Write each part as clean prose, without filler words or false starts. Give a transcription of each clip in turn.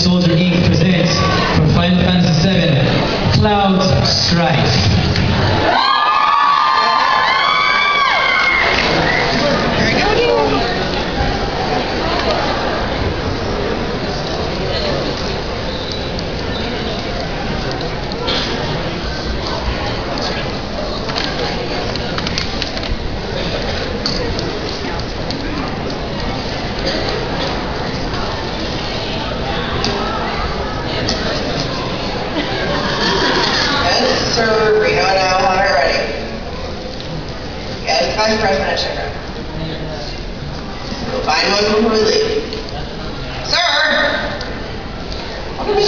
Soldier Inc. presents for Final Fantasy VII, Cloud's Strife. Sir Reno and I will have it ready. Yes, Vice President Checker. We'll find one before we leave. Sir! What are we...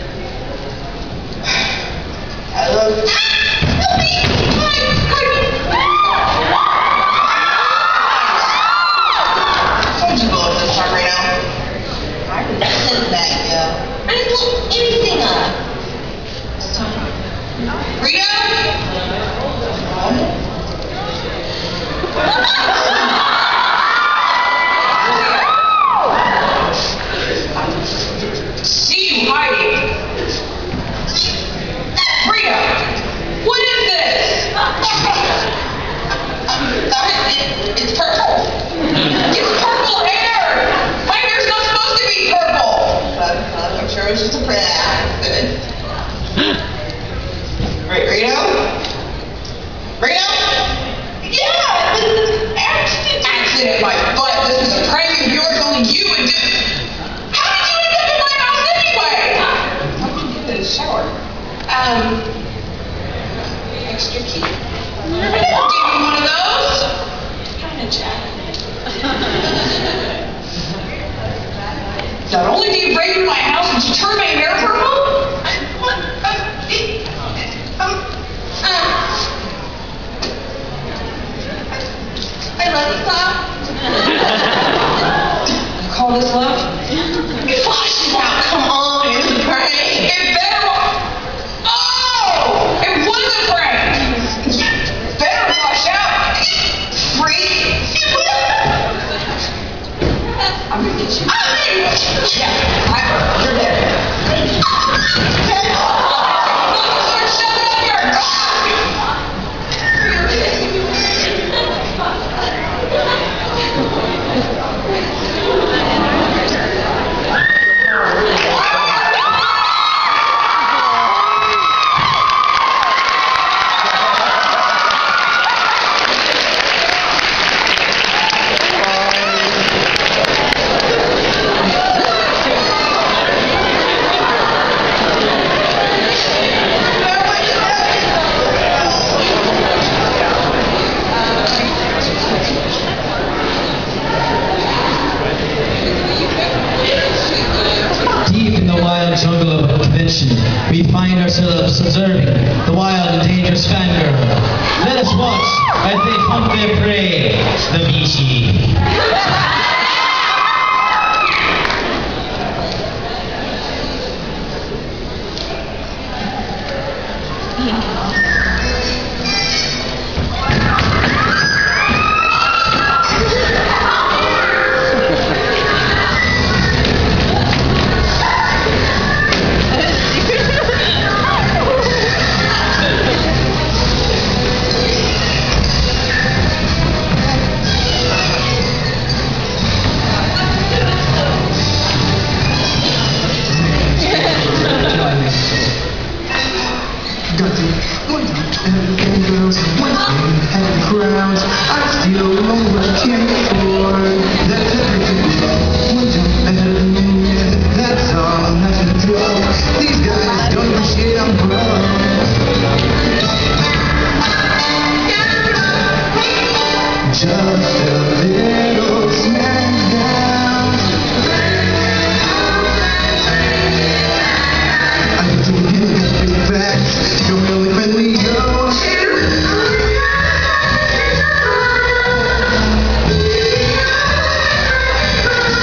Hello? What'd you blow up this time, Reno? I resent that, yo. I didn't blow anything up. Rita? See you hiding. Rita, what is this? It's purple. It's purple hair. My hair's not supposed to be purple. I'm sure it was just a print accident. Right, Reno? Reno? Yeah, this is accident, my butt. This is a prank of yours, only you would do. How did you end up in my house anyway? How did you get in the shower? Extra key. I never gave you one of those. Kind of chat. Not only did you break into my house, but you turned my hair purple? I love you, Pop. You call this love? Flash it out, come on, it's a prank. It better Oh! It was a prank! Better wash out! Freak! I'm gonna get you. Yeah, you're dead. Jungle of convention, we find ourselves observing the wild and dangerous fangirl. Let us watch as they hunt their prey, the Michi.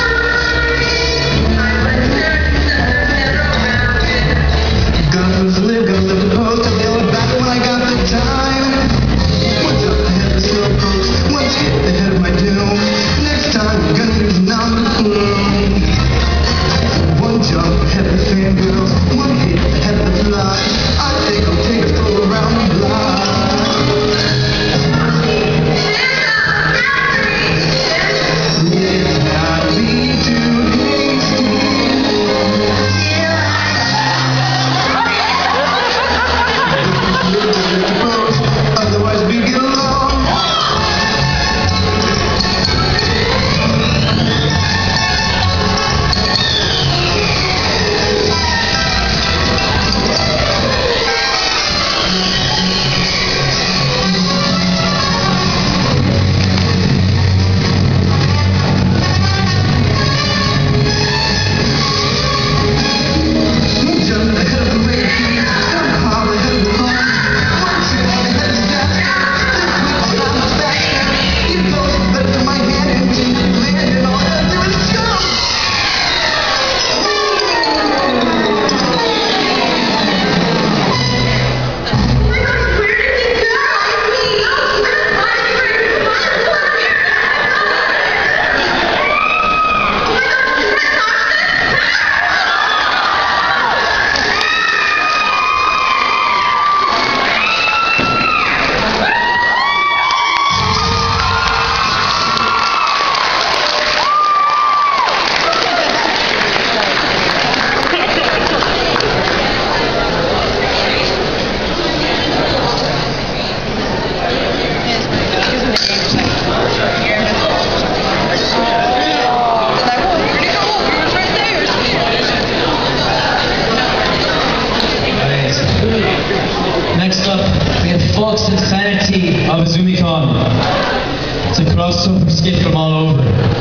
Guns flux and sanity of Azumicon. It's a crossover skit from all over.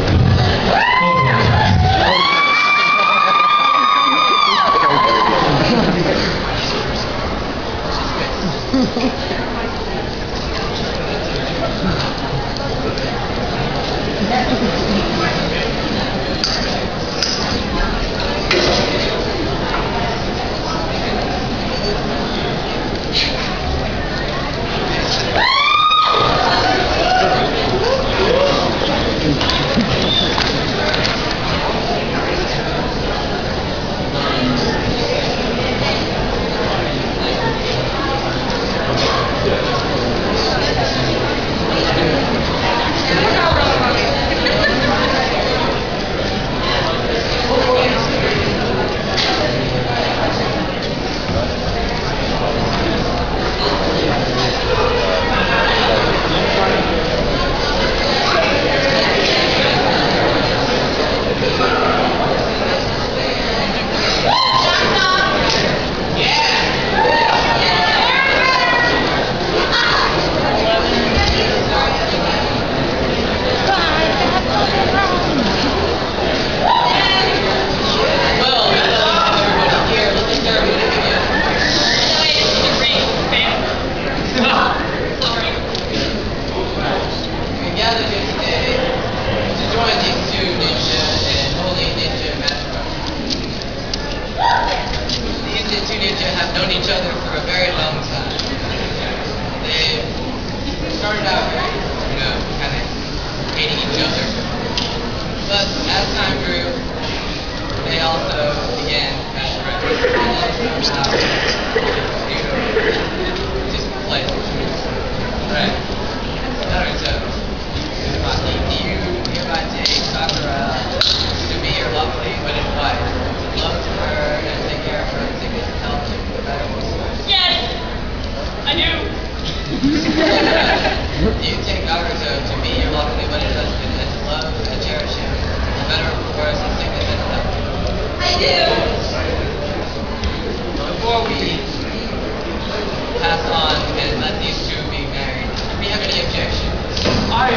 Each other for a very long time. They started out very, kind of hating each other. But as time grew, they also began as friends. And somehow, just play. Right. Naruto. Do you hereby take Sakura to be your lovely wedded wife? Love her and take care of her and take good health. Yes, I do. Do you take Naruto to be your lovely wedded husband and to love and cherish him, for better or for worse, in sickness and health? I do. Before we pass on and let these two be married, do we have any objections? I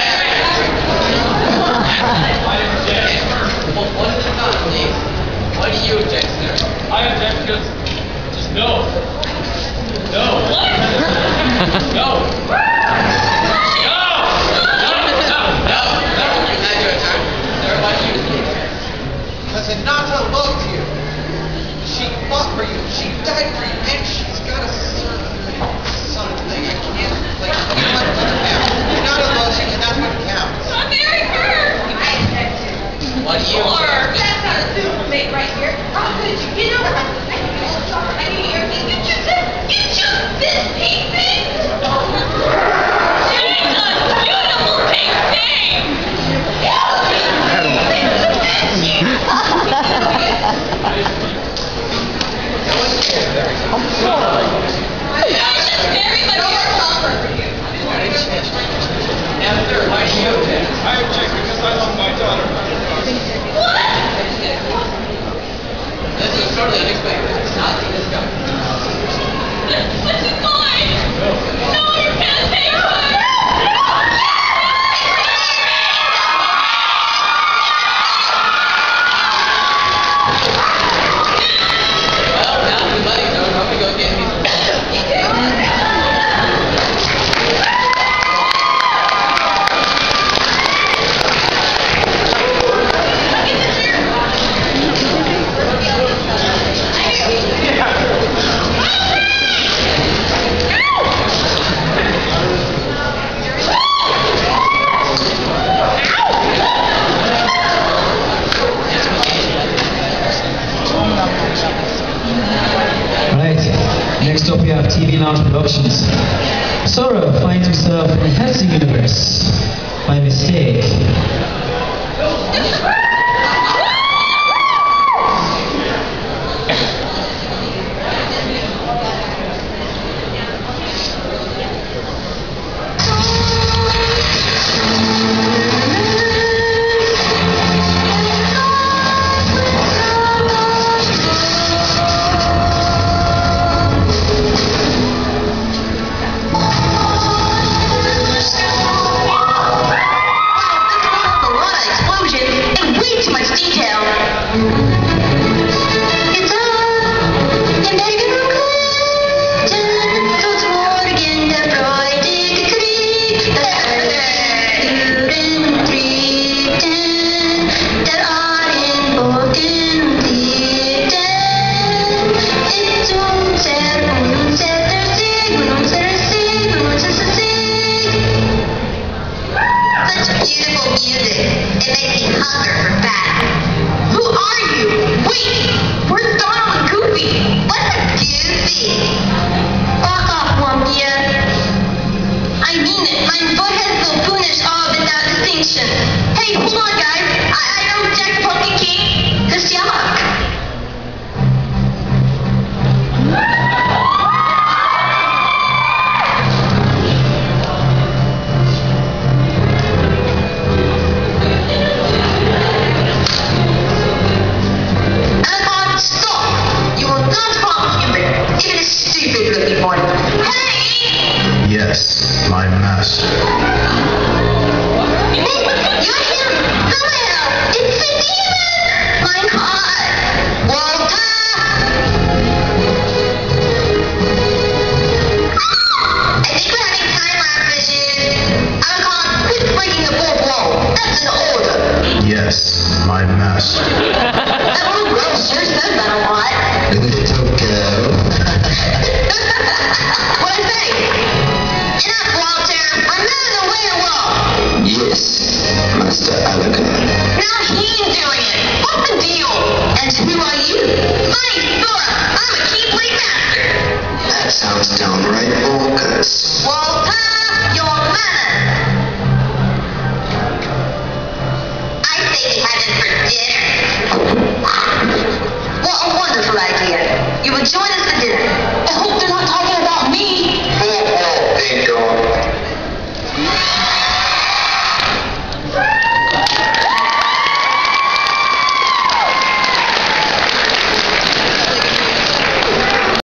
object. Well, one at a time, please. Why do you object, sir? I object because just no. No. What? No. No. Now your turn. Sir, why do you object? Because Hinata loved you. She fought for you. She died for you. And she's got a something. I can't like Hinata loves you and that's what counts. I'm married her. I object to. Why do you object? That's not a super mate right here. How could you? You know what? I need to start. I need to hear me. You just this pink thing. She's a beautiful pink thing. I just married my dear lover for you. Now, sir, why do you object? I object because I love my daughter. What? This is totally unexpected. It's not to discuss. But she's mine. No, you can't take her. Well, now the money's over. I'm gonna go get me some. Next up we have TV Lounge Productions. Sora finds himself in the Helsing universe by mistake. here. I hope they're not talking about me.